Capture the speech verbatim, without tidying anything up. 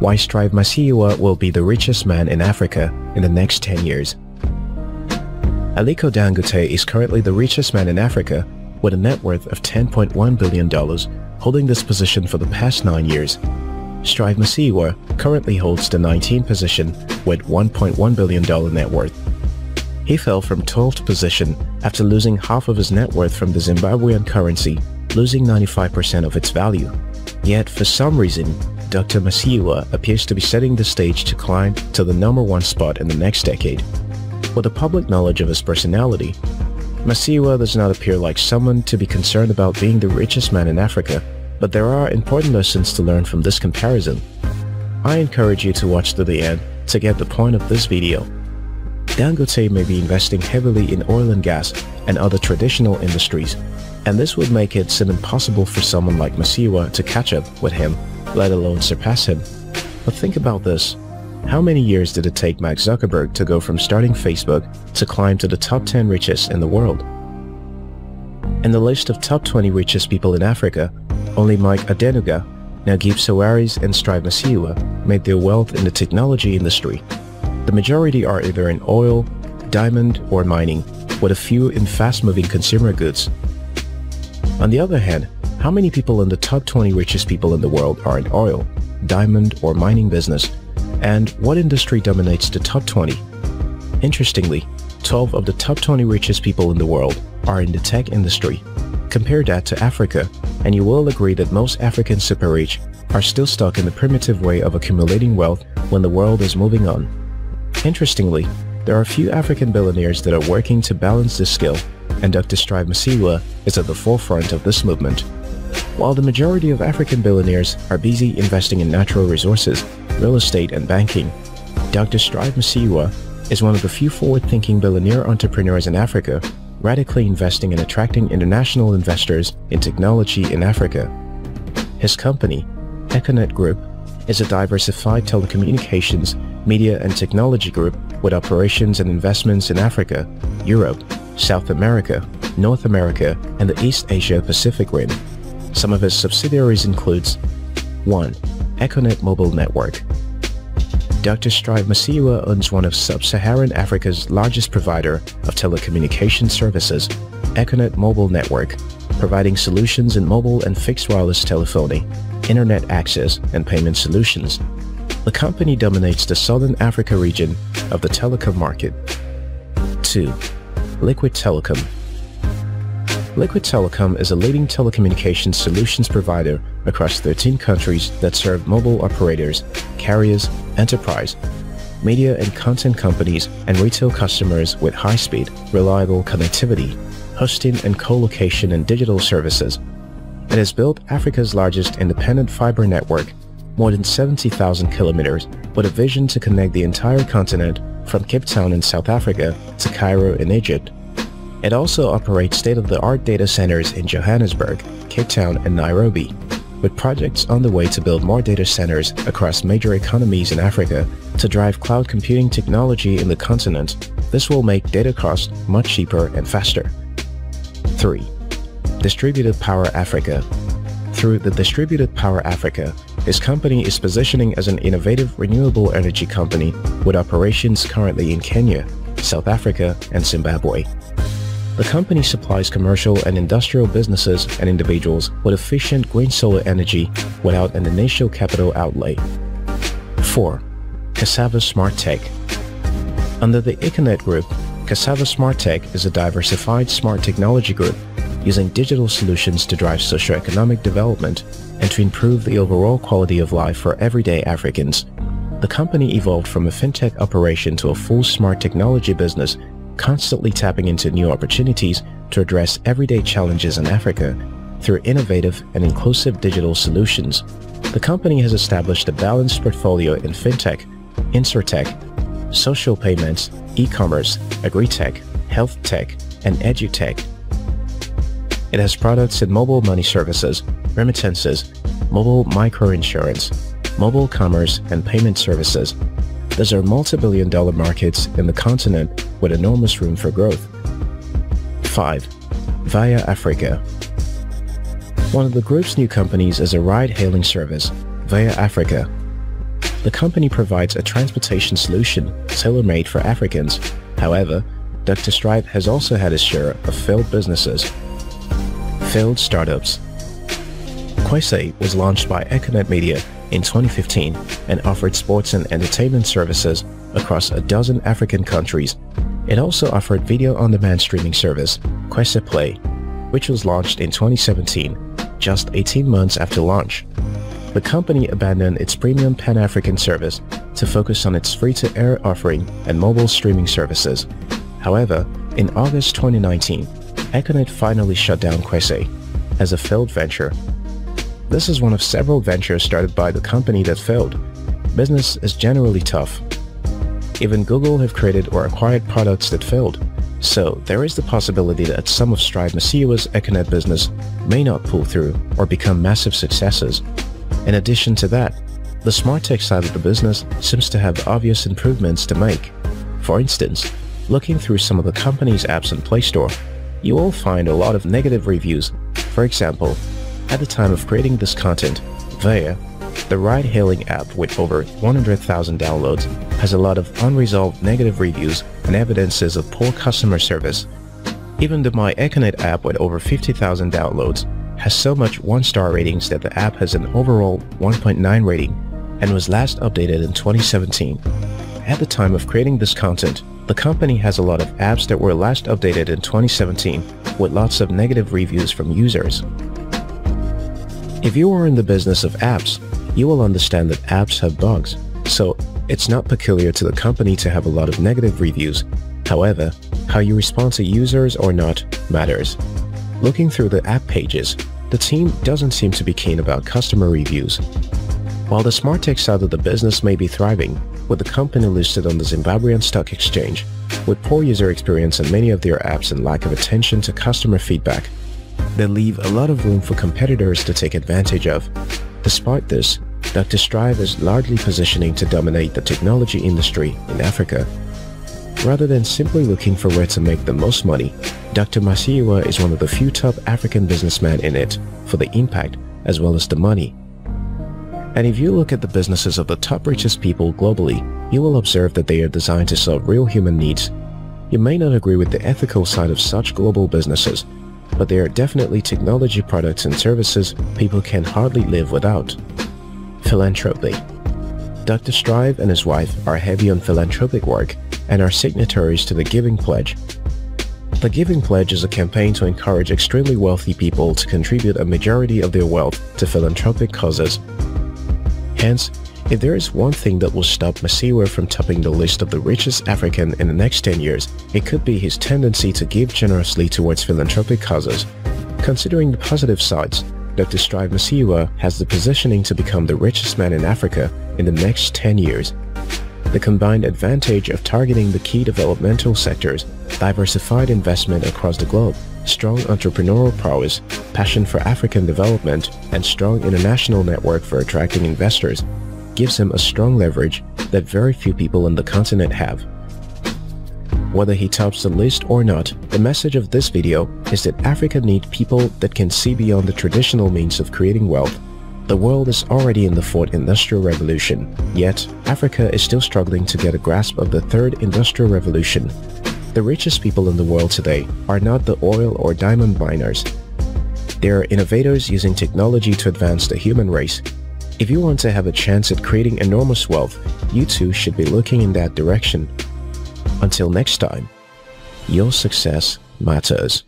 why Strive Masiyiwa will be the richest man in Africa in the next ten years. Aliko Dangote is currently the richest man in Africa with a net worth of ten point one billion dollars, holding this position for the past nine years. Strive Masiyiwa currently holds the nineteenth position with one point one billion dollars net worth. He fell from twelfth position after losing half of his net worth from the Zimbabwean currency, losing ninety-five percent of its value. Yet, for some reason, Doctor Masiyiwa appears to be setting the stage to climb to the number one spot in the next decade. With the public knowledge of his personality, Masiyiwa does not appear like someone to be concerned about being the richest man in Africa, but there are important lessons to learn from this comparison. I encourage you to watch to the end to get the point of this video. Dangote may be investing heavily in oil and gas and other traditional industries, and this would make it seem impossible for someone like Masiyiwa to catch up with him, let alone surpass him. But think about this. How many years did it take Mark Zuckerberg to go from starting Facebook to climb to the top ten richest in the world? In the list of top twenty richest people in Africa, only Mike Adenuga, Naguib Sawiris, and Strive Masiyiwa made their wealth in the technology industry. The majority are either in oil, diamond, or mining, with a few in fast-moving consumer goods. On the other hand, how many people in the top twenty richest people in the world are in oil, diamond, or mining business? And what industry dominates the top twenty? Interestingly, twelve of the top twenty richest people in the world are in the tech industry. Compare that to Africa, and you will agree that most African super rich are still stuck in the primitive way of accumulating wealth when the world is moving on. Interestingly, there are few African billionaires that are working to balance this skill, and Doctor Strive Masiyiwa is at the forefront of this movement. While the majority of African billionaires are busy investing in natural resources, real estate, and banking, Doctor Strive Masiyiwa is one of the few forward-thinking billionaire entrepreneurs in Africa, radically investing and attracting international investors in technology in Africa. His company, Econet Group, is a diversified telecommunications, media and technology group with operations and investments in Africa, Europe, South America, North America, and the East Asia Pacific rim. Some of his subsidiaries includes one. Econet Mobile Network. Doctor Strive Masiyiwa owns one of Sub-Saharan Africa's largest provider of telecommunication services, Econet Mobile Network, providing solutions in mobile and fixed wireless telephony, internet access, and payment solutions. The company dominates the Southern Africa region of the telecom market. two. Liquid Telecom. Liquid Telecom is a leading telecommunications solutions provider across thirteen countries that serve mobile operators, carriers, enterprise, media and content companies, and retail customers with high-speed, reliable connectivity, hosting and co-location and digital services. It has built Africa's largest independent fiber network, more than seventy thousand kilometers, with a vision to connect the entire continent from Cape Town in South Africa to Cairo in Egypt. It also operates state-of-the-art data centers in Johannesburg, Cape Town, and Nairobi, with projects on the way to build more data centers across major economies in Africa to drive cloud computing technology in the continent. This will make data costs much cheaper and faster. three. Distributed Power Africa. Through the Distributed Power Africa, his company is positioning as an innovative renewable energy company with operations currently in Kenya, South Africa, and Zimbabwe. The company supplies commercial and industrial businesses and individuals with efficient green solar energy without an initial capital outlay. four. Cassava Smart Tech. Under the Econet Group, Cassava Smart Tech is a diversified smart technology group using digital solutions to drive socioeconomic development and to improve the overall quality of life for everyday Africans. The company evolved from a fintech operation to a full smart technology business, constantly tapping into new opportunities to address everyday challenges in Africa through innovative and inclusive digital solutions. The company has established a balanced portfolio in fintech, insurtech, social payments, e-commerce, agri-tech, health tech, and edutech. It has products in mobile money services, remittances, mobile microinsurance, mobile commerce, and payment services. These are multi-billion dollar markets in the continent with enormous room for growth. five. Via Africa. One of the group's new companies is a ride-hailing service, Via Africa. The The company provides a transportation solution tailor-made for Africans. However, Doctor Strive has also had his share of failed businesses. Failed startups. Kwese was launched by Econet Media in twenty fifteen and offered sports and entertainment services across a dozen African countries. It also offered video-on-demand streaming service, Kwese Play, which was launched in twenty seventeen, just eighteen months after launch. The company abandoned its premium Pan-African service to focus on its free-to-air offering and mobile streaming services. However, in August twenty nineteen, Econet finally shut down Kwese as a failed venture. This is one of several ventures started by the company that failed. Business is generally tough. Even Google have created or acquired products that failed. So there is the possibility that some of Strive Masiyiwa's Econet business may not pull through or become massive successes. In addition to that, the smart tech side of the business seems to have obvious improvements to make. For instance, looking through some of the company's apps in Play Store, you will find a lot of negative reviews. For example, at the time of creating this content, Vaya, the ride-hailing app with over one hundred thousand downloads, has a lot of unresolved negative reviews and evidences of poor customer service. Even the My Econet app with over fifty thousand downloads has so much one-star ratings that the app has an overall one point nine rating and was last updated in twenty seventeen. At the time of creating this content, the company has a lot of apps that were last updated in twenty seventeen with lots of negative reviews from users. If you are in the business of apps, you will understand that apps have bugs, so it's not peculiar to the company to have a lot of negative reviews. However, how you respond to users or not matters. Looking through the app pages, the team doesn't seem to be keen about customer reviews. While the smart tech side of the business may be thriving, with the company listed on the Zimbabwean Stock Exchange, with poor user experience in many of their apps and lack of attention to customer feedback, they leave a lot of room for competitors to take advantage of. Despite this, Doctor Strive is largely positioning to dominate the technology industry in Africa. Rather than simply looking for where to make the most money, Doctor Masiyiwa is one of the few top African businessmen in it for the impact as well as the money. And if you look at the businesses of the top richest people globally, you will observe that they are designed to solve real human needs. You may not agree with the ethical side of such global businesses, but they are definitely technology products and services people can hardly live without. Philanthropy. Doctor Strive and his wife are heavy on philanthropic work and are signatories to the Giving Pledge. The Giving Pledge is a campaign to encourage extremely wealthy people to contribute a majority of their wealth to philanthropic causes. Hence, if there is one thing that will stop Masiyiwa from topping the list of the richest African in the next ten years, it could be his tendency to give generously towards philanthropic causes. Considering the positive sides, Doctor Strive Masiyiwa has the positioning to become the richest man in Africa in the next ten years. The combined advantage of targeting the key developmental sectors, diversified investment across the globe, strong entrepreneurial prowess, passion for African development, and strong international network for attracting investors gives him a strong leverage that very few people on the continent have. Whether he tops the list or not, the message of this video is that Africa needs people that can see beyond the traditional means of creating wealth. The world is already in the fourth industrial revolution, yet Africa is still struggling to get a grasp of the third industrial revolution. The richest people in the world today are not the oil or diamond miners. They are innovators using technology to advance the human race. If you want to have a chance at creating enormous wealth, you too should be looking in that direction. Until next time, your success matters.